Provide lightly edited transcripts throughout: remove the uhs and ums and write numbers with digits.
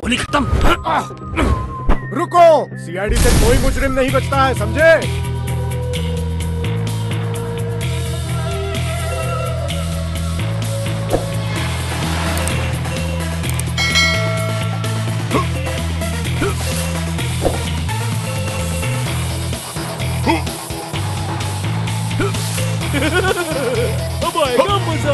गोली खत्म। रुको, सीआईडी से कोई मुजरिम नहीं बचता है, समझे? अब आएगा मजा।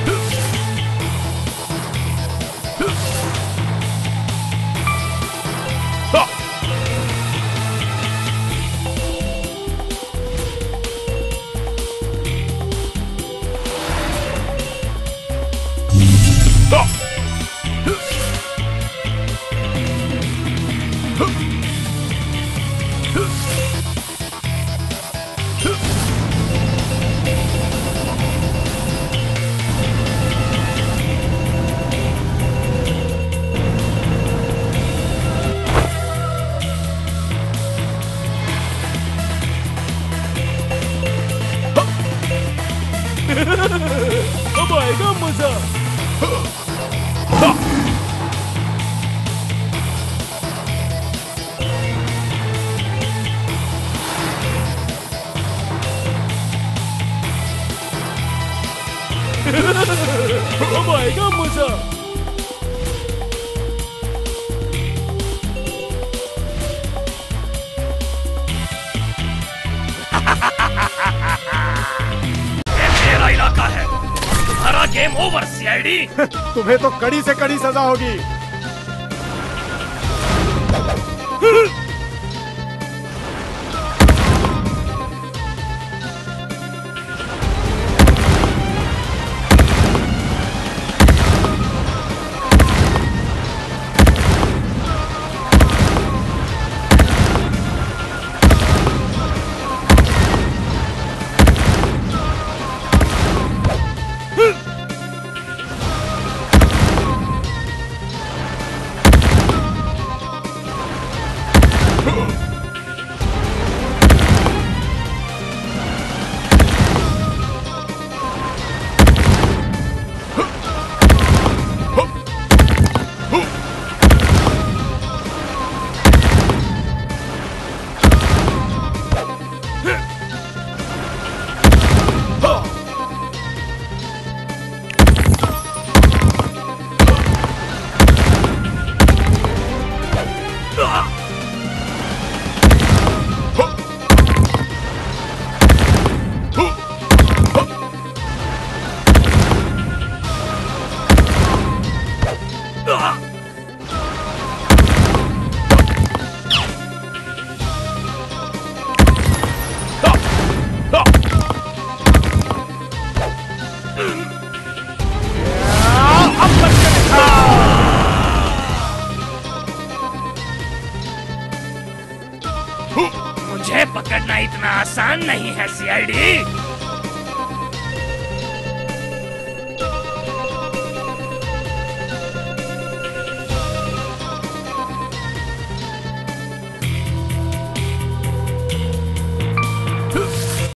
अब आएगा मजा। अब आएगा मजा। इलाका है, तुम्हारा गेम ओवर सीआईडी। तुम्हें तो कड़ी से कड़ी सजा होगी। मुझे पकड़ना इतना आसान नहीं है सीआईडी।